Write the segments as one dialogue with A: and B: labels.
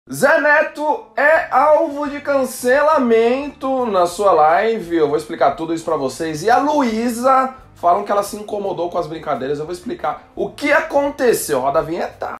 A: Zé Neto é alvo de cancelamento na sua live. Eu vou explicar tudo isso pra vocês. E a Luísa falam que ela se incomodou com as brincadeiras. Eu vou explicar o que aconteceu. Roda a vinheta.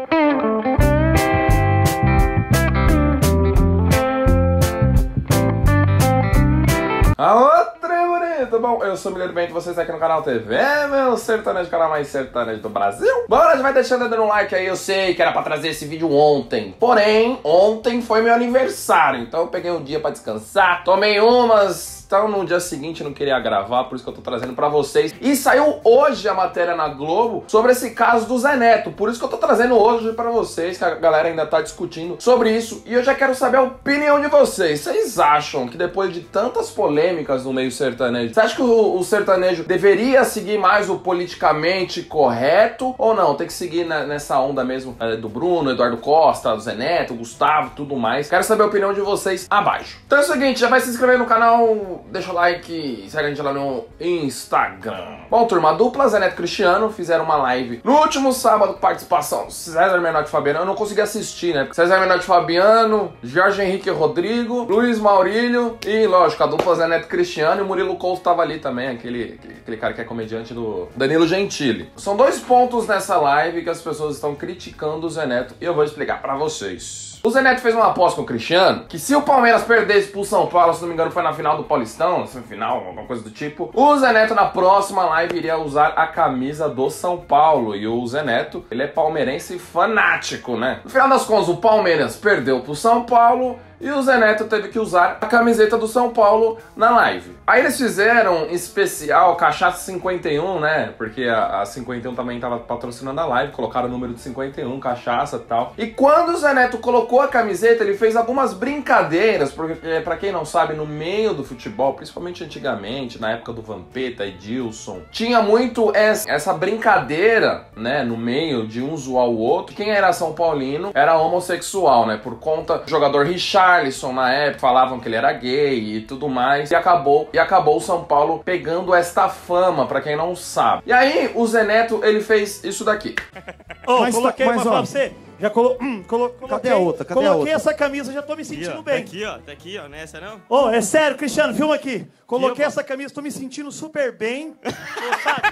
A: Alô, bonito! Bom, eu sou o Milheiro Bento, vocês aqui no canal TV, meu sertanejo, canal mais sertanejo do Brasil. Bora, já vai deixando dando um like aí, eu sei que era pra trazer esse vídeo ontem. Porém, ontem foi meu aniversário, então eu peguei um dia pra descansar, tomei umas... Então no dia seguinte eu não queria gravar, por isso que eu tô trazendo pra vocês. E saiu hoje a matéria na Globo sobre esse caso do Zé Neto. Por isso que eu tô trazendo hoje pra vocês, que a galera ainda tá discutindo sobre isso. E eu já quero saber a opinião de vocês. Vocês acham que depois de tantas polêmicas no meio sertanejo, você acha que o sertanejo deveria seguir mais o politicamente correto? Ou não? Tem que seguir nessa onda mesmo do Bruno, Eduardo Costa, do Zé Neto, Gustavo, tudo mais. Quero saber a opinião de vocês abaixo. Então é o seguinte, já vai se inscrever no canal... Deixa o like, segue a gente lá no Instagram. Bom, turma, a dupla Zé Neto e Cristiano fizeram uma live no último sábado com participação César Menotti e Fabiano. Eu não consegui assistir, né? César Menotti e Fabiano, Jorge Henrique e Rodrigo, Luiz Maurílio e, lógico, a dupla Zé Neto e Cristiano. E o Murilo Couto tava ali também, aquele cara que é comediante do Danilo Gentili. São dois pontos nessa live que as pessoas estão criticando o Zé Neto e eu vou explicar pra vocês. O Zé Neto fez uma aposta com o Cristiano que se o Palmeiras perdesse pro São Paulo, se não me engano foi na final do Paulistão, semifinal, alguma coisa do tipo, o Zé Neto na próxima live iria usar a camisa do São Paulo. E o Zé Neto, ele é palmeirense fanático, né? No final das contas, o Palmeiras perdeu pro São Paulo e o Zé Neto teve que usar a camiseta do São Paulo na live. Aí eles fizeram especial Cachaça 51, né? Porque a 51 também tava patrocinando a live, colocaram o número de 51, cachaça e tal. E quando o Zé Neto colocou a camiseta, ele fez algumas brincadeiras, porque pra quem não sabe, no meio do futebol, principalmente antigamente, na época do Vampeta e Edilson, tinha muito essa brincadeira, né? No meio de um zoar o outro. Quem era São Paulino era homossexual, né? Por conta do jogador Richarlison, na época, falavam que ele era gay e tudo mais. E acabou o São Paulo pegando esta fama, pra quem não sabe. E aí, o Zé Neto, ele fez isso daqui.
B: Coloquei uma pra você. Já coloquei.
C: Cadê a outra? Cadê a outra?
B: Coloquei essa camisa, já tô me sentindo bem.
D: Tá aqui, ó, nessa não?
B: É sério, Cristiano, filma aqui. Coloquei essa camisa, tô me sentindo super bem. Sabe?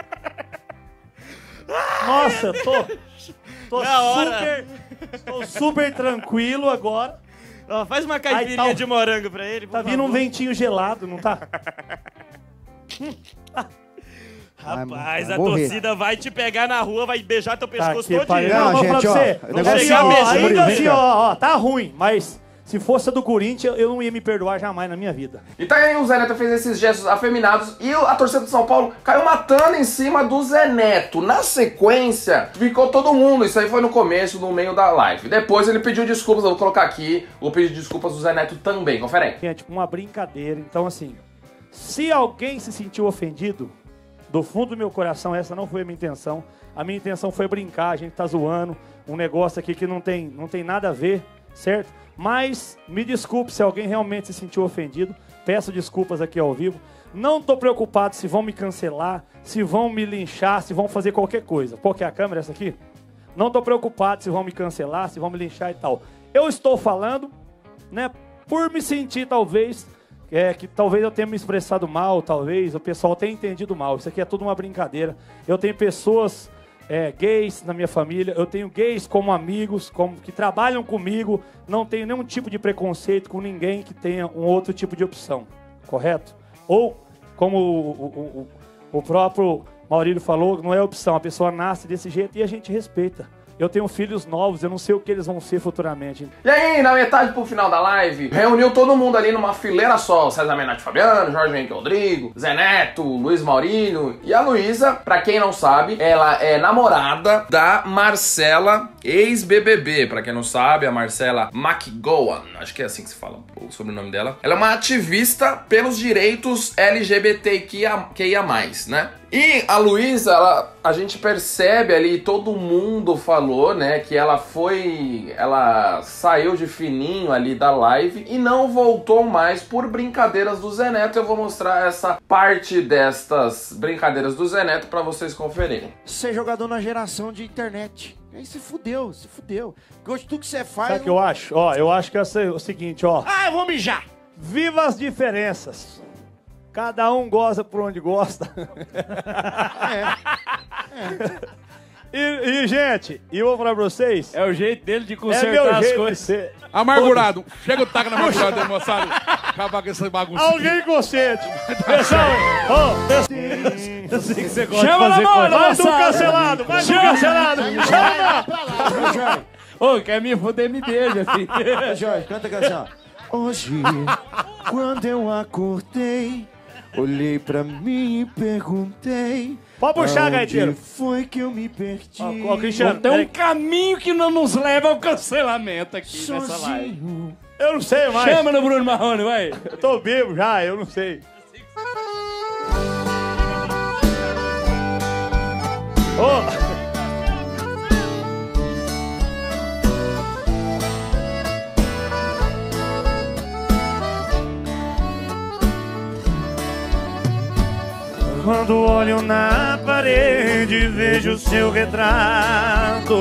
B: Nossa, tô super tranquilo agora.
D: Faz uma caipirinha de morango pra ele, por
B: favor. Vindo um ventinho gelado, não tá?
D: Rapaz, a torcida vai te pegar na rua, vai beijar teu pescoço todinho.
C: Não, gente,
B: ainda assim, tá ruim, mas se fosse a do Corinthians, eu não ia me perdoar jamais na minha vida.
A: Então aí o Zé Neto fez esses gestos afeminados e a torcida do São Paulo caiu matando em cima do Zé Neto. Na sequência, ficou todo mundo. Isso aí foi no começo, no meio da live. Depois ele pediu desculpas, eu vou colocar aqui o pedido de desculpas do Zé Neto também. Confere aí.
B: É tipo uma brincadeira. Então assim, se alguém se sentiu ofendido, do fundo do meu coração, essa não foi a minha intenção. A minha intenção foi brincar, a gente tá zoando um negócio aqui que não tem nada a ver, certo? Mas me desculpe se alguém realmente se sentiu ofendido. Peço desculpas aqui ao vivo. Não tô preocupado se vão me cancelar, se vão me linchar, se vão fazer qualquer coisa. Pô, que é a câmera essa aqui? Não tô preocupado se vão me cancelar, se vão me linchar e tal. Eu estou falando, né, por me sentir talvez... que talvez eu tenha me expressado mal, talvez o pessoal tenha entendido mal. Isso aqui é tudo uma brincadeira. Eu tenho pessoas gays na minha família, eu tenho gays como amigos, que trabalham comigo, não tenho nenhum tipo de preconceito com ninguém que tenha um outro tipo de opção, correto? Ou, como o próprio Maurílio falou, não é opção, a pessoa nasce desse jeito e a gente respeita. Eu tenho filhos novos, eu não sei o que eles vão ser futuramente.
A: E aí, na metade pro final da live, reuniu todo mundo ali numa fileira só. César Menotti e Fabiano, Jorge Henrique Rodrigo, Zé Neto, Luiz Maurílio. E a Luísa, pra quem não sabe, ela é namorada da Marcela, ex-BBB. Pra quem não sabe, a Marcela McGowan, acho que é assim que se fala o sobrenome dela. Ela é uma ativista pelos direitos LGBTQIA+, né? E a Luísa, a gente percebe ali, todo mundo falou, né, que ela saiu de fininho ali da live e não voltou mais por brincadeiras do Zé Neto. Eu vou mostrar essa parte destas brincadeiras do Zé Neto pra vocês conferirem.
C: Ser jogador na geração de internet. Aí se fudeu, se fudeu. Porque hoje tudo que você faz...
B: Sabe o que eu acho? Ó, eu acho que é o seguinte, ó.
D: Ah, eu vou mijar.
B: Viva as diferenças. Cada um goza por onde gosta. E, gente, eu vou falar pra vocês...
D: É o jeito dele de
B: É
D: consertar
B: meu
D: as
B: jeito de
D: coisas.
B: ser.
E: Amargurado. Chega o taco na amargurada dele, moçada. Acabar com essa bagunça.
B: Alguém consciente. Pessoal, ó,
D: Eu sei que você gosta
B: chama
D: de
B: na
D: fazer
B: mão,
D: coisa.
B: mais um cancelado, mais um cancelado. Chama!
C: Ô, Jorge,
D: Ô, quer me foder, me beija, filho.
C: ô, Jorge, canta a canção. Hoje, quando eu acordei, olhei pra mim e perguntei...
B: Pode puxar,
C: aonde
B: gaiteiro.
C: foi que eu me perdi?
B: Ó, Cristiano,
D: Tem um
B: peraí.
D: caminho que não nos leva ao cancelamento aqui nessa live.
C: Sozinho.
B: Eu não sei mais.
D: Chama no Bruno Marrone, vai.
B: Eu tô vivo já, eu não sei. Ô. Quando olho na parede, vejo seu retrato.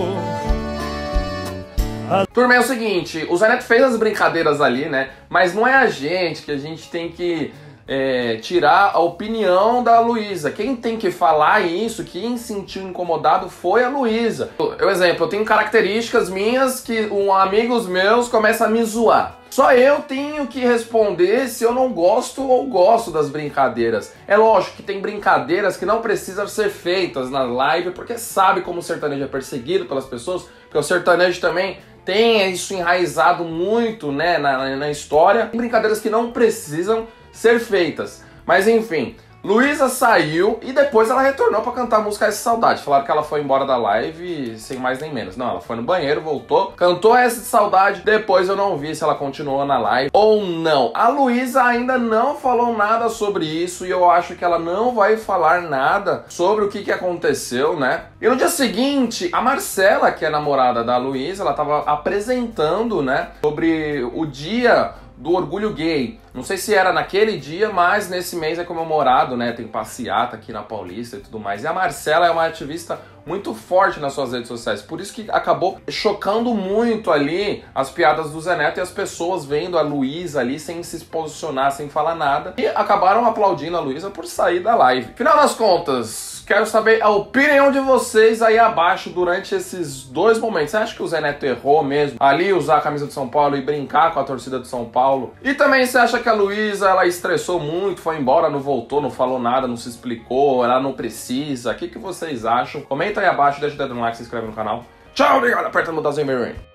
A: Turma, é o seguinte, o Zé Neto fez as brincadeiras ali, né? Mas não é a gente que a gente tem que tirar a opinião da Luísa. Quem tem que falar isso, quem se sentiu incomodado foi a Luísa. Eu tenho características minhas que amigos meus começam a me zoar. Só eu tenho que responder se eu não gosto ou gosto das brincadeiras. É lógico que tem brincadeiras que não precisam ser feitas na live, porque sabe como o sertanejo é perseguido pelas pessoas, porque o sertanejo também tem isso enraizado muito, né, na história. Tem brincadeiras que não precisam ser feitas. Mas enfim, Luísa saiu e depois ela retornou pra cantar a música Essa Saudade. Falaram que ela foi embora da live sem mais nem menos. Não, ela foi no banheiro, voltou, cantou Essa Saudade. Depois eu não vi se ela continuou na live ou não. A Luísa ainda não falou nada sobre isso e eu acho que ela não vai falar nada sobre o que aconteceu, né? E no dia seguinte, a Marcela, que é namorada da Luísa, ela tava apresentando, né, sobre o dia do orgulho gay. Não sei se era naquele dia, mas nesse mês é comemorado, né? Tem passeata aqui na Paulista e tudo mais. E a Marcela é uma ativista muito forte nas suas redes sociais. Por isso que acabou chocando muito ali as piadas do Zé Neto e as pessoas vendo a Luísa ali sem se posicionar, sem falar nada. E acabaram aplaudindo a Luísa por sair da live. Final das contas, quero saber a opinião de vocês aí abaixo durante esses dois momentos. Você acha que o Zé Neto errou mesmo ali usar a camisa de São Paulo e brincar com a torcida de São Paulo? E também você acha que a Luísa, ela estressou muito, foi embora, não voltou, não falou nada, não se explicou, ela não precisa? O que vocês acham? Comenta aí abaixo, deixa o dedo no like, se inscreve no canal. Tchau, obrigado, aperta no botãozinho vermelho.